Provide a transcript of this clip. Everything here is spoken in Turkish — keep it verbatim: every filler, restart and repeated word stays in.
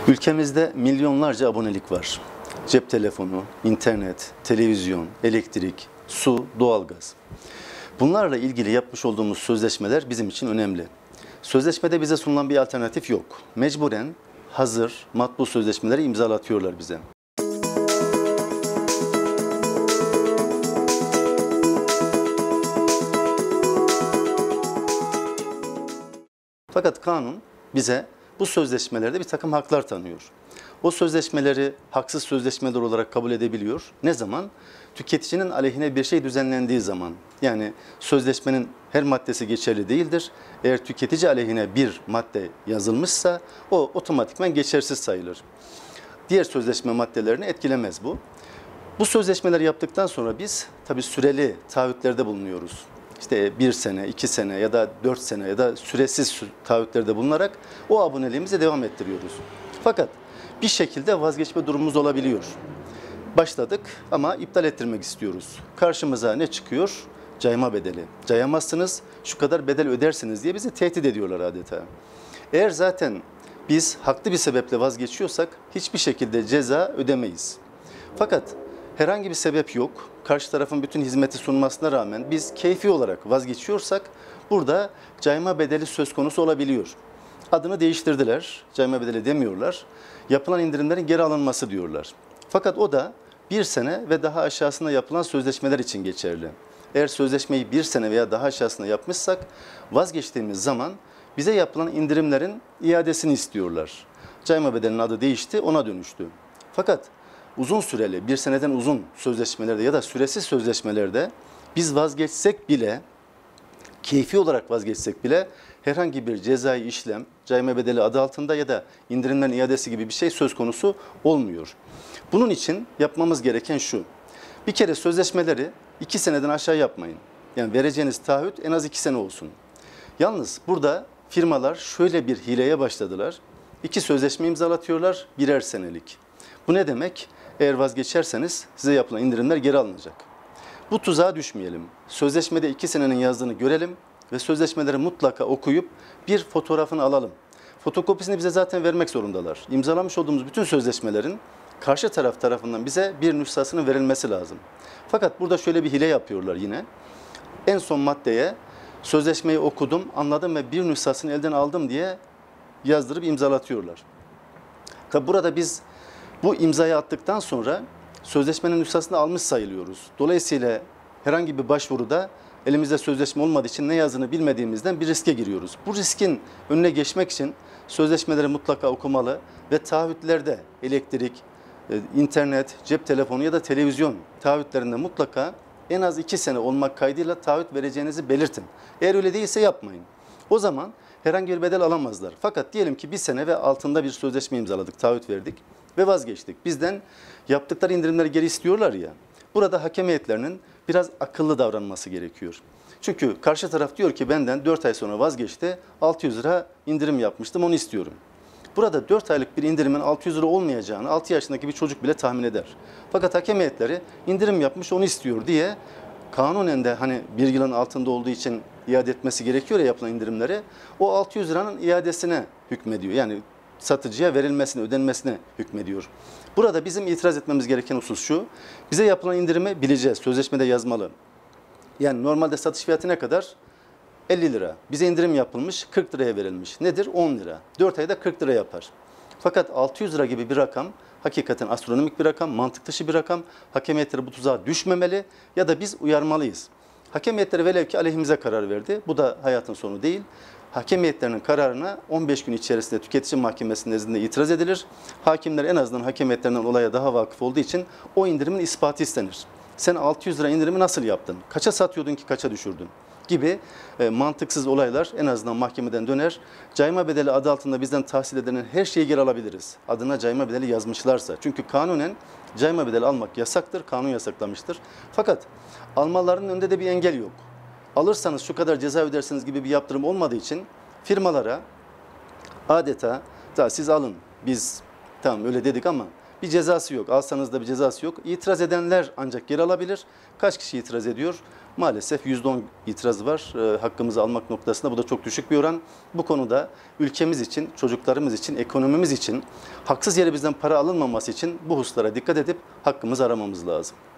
Ülkemizde milyonlarca abonelik var. Cep telefonu, internet, televizyon, elektrik, su, doğalgaz. Bunlarla ilgili yapmış olduğumuz sözleşmeler bizim için önemli. Sözleşmede bize sunulan bir alternatif yok. Mecburen hazır, matbu sözleşmeleri imzalatıyorlar bize. Fakat kanun bize bu sözleşmelerde bir takım haklar tanıyor. O sözleşmeleri haksız sözleşmeler olarak kabul edebiliyor. Ne zaman? Tüketicinin aleyhine bir şey düzenlendiği zaman. Yani sözleşmenin her maddesi geçerli değildir. Eğer tüketici aleyhine bir madde yazılmışsa o otomatikman geçersiz sayılır. Diğer sözleşme maddelerini etkilemez bu. Bu sözleşmeleri yaptıktan sonra biz tabii süreli taahhütlerde bulunuyoruz. İşte bir sene, iki sene ya da dört sene ya da süresiz taahhütlerde bulunarak o aboneliğimizi devam ettiriyoruz. Fakat bir şekilde vazgeçme durumumuz olabiliyor. Başladık ama iptal ettirmek istiyoruz. Karşımıza ne çıkıyor? Cayma bedeli. Cayamazsınız, şu kadar bedel ödersiniz diye bizi tehdit ediyorlar adeta. Eğer zaten biz haklı bir sebeple vazgeçiyorsak hiçbir şekilde ceza ödemeyiz. Fakat herhangi bir sebep yok. Karşı tarafın bütün hizmeti sunmasına rağmen biz keyfi olarak vazgeçiyorsak burada cayma bedeli söz konusu olabiliyor. Adını değiştirdiler. Cayma bedeli demiyorlar. Yapılan indirimlerin geri alınması diyorlar. Fakat o da bir sene ve daha aşağısında yapılan sözleşmeler için geçerli. Eğer sözleşmeyi bir sene veya daha aşağısında yapmışsak vazgeçtiğimiz zaman bize yapılan indirimlerin iadesini istiyorlar. Cayma bedelinin adı değişti, ona dönüştü. Fakat uzun süreli, bir seneden uzun sözleşmelerde ya da süresiz sözleşmelerde biz vazgeçsek bile, keyfi olarak vazgeçsek bile herhangi bir cezai işlem, cayma bedeli adı altında ya da indirimlerin iadesi gibi bir şey söz konusu olmuyor. Bunun için yapmamız gereken şu: bir kere sözleşmeleri iki seneden aşağı yapmayın. Yani vereceğiniz taahhüt en az iki sene olsun. Yalnız burada firmalar şöyle bir hileye başladılar. İki sözleşme imzalatıyorlar, birer senelik. Bu ne demek? Eğer vazgeçerseniz size yapılan indirimler geri alınacak. Bu tuzağa düşmeyelim. Sözleşmede iki senenin yazdığını görelim ve sözleşmeleri mutlaka okuyup bir fotoğrafını alalım. Fotokopisini bize zaten vermek zorundalar. İmzalamış olduğumuz bütün sözleşmelerin karşı taraf tarafından bize bir nüshasının verilmesi lazım. Fakat burada şöyle bir hile yapıyorlar yine. En son maddeye sözleşmeyi okudum, anladım ve bir nüshasını elden aldım diye yazdırıp imzalatıyorlar. Tabi burada biz bu imzayı attıktan sonra sözleşmenin nüshasını almış sayılıyoruz. Dolayısıyla herhangi bir başvuruda elimizde sözleşme olmadığı için ne yazdığını bilmediğimizden bir riske giriyoruz. Bu riskin önüne geçmek için sözleşmeleri mutlaka okumalı ve taahhütlerde elektrik, internet, cep telefonu ya da televizyon taahhütlerinde mutlaka en az iki sene olmak kaydıyla taahhüt vereceğinizi belirtin. Eğer öyle değilse yapmayın. O zaman herhangi bir bedel alamazlar. Fakat diyelim ki bir sene ve altında bir sözleşme imzaladık, taahhüt verdik ve vazgeçtik. Bizden yaptıkları indirimleri geri istiyorlar ya. Burada hakem heyetlerinin biraz akıllı davranması gerekiyor. Çünkü karşı taraf diyor ki benden dört ay sonra vazgeçti, altı yüz lira indirim yapmıştım, onu istiyorum. Burada dört aylık bir indirimin altı yüz lira olmayacağını altı yaşındaki bir çocuk bile tahmin eder. Fakat hakem heyetleri indirim yapmış, onu istiyor diye kanunen de hani bir yılın altında olduğu için iade etmesi gerekiyor ya yapılan indirimleri, o altı yüz liranın iadesine hükmediyor. Yani satıcıya verilmesine, ödenmesine hükmediyor. Burada bizim itiraz etmemiz gereken husus şu: bize yapılan indirimi bileceğiz, sözleşmede yazmalı. Yani normalde satış fiyatı ne kadar? elli lira. Bize indirim yapılmış, kırk liraya verilmiş. Nedir? on lira. dört ayda kırk lira yapar. Fakat altı yüz lira gibi bir rakam hakikaten astronomik bir rakam, mantık dışı bir rakam. Hakem heyetleri bu tuzağa düşmemeli ya da biz uyarmalıyız. Hakem heyetleri velev ki aleyhimize karar verdi. Bu da hayatın sonu değil. Hakem heyetlerinin kararına on beş gün içerisinde tüketici mahkemesinin nezdinde itiraz edilir. Hakimler en azından hakem heyetlerinden olaya daha vakıf olduğu için o indirimin ispatı istenir. Sen altı yüz lira indirimi nasıl yaptın? Kaça satıyordun ki kaça düşürdün? Gibi e, mantıksız olaylar en azından mahkemeden döner. Cayma bedeli adı altında bizden tahsil edilen her şeyi geri alabiliriz. Adına cayma bedeli yazmışlarsa. Çünkü kanunen cayma bedeli almak yasaktır, kanun yasaklamıştır. Fakat almalarının önünde de bir engel yok. Alırsanız şu kadar ceza ödersiniz gibi bir yaptırım olmadığı için firmalara adeta da siz alın, biz tamam öyle dedik ama bir cezası yok. Alsanız da bir cezası yok. İtiraz edenler ancak geri alabilir. Kaç kişi itiraz ediyor? Maalesef yüzde on itiraz var e, hakkımızı almak noktasında. Bu da çok düşük bir oran. Bu konuda ülkemiz için, çocuklarımız için, ekonomimiz için, haksız yere bizden para alınmaması için bu hususlara dikkat edip hakkımızı aramamız lazım.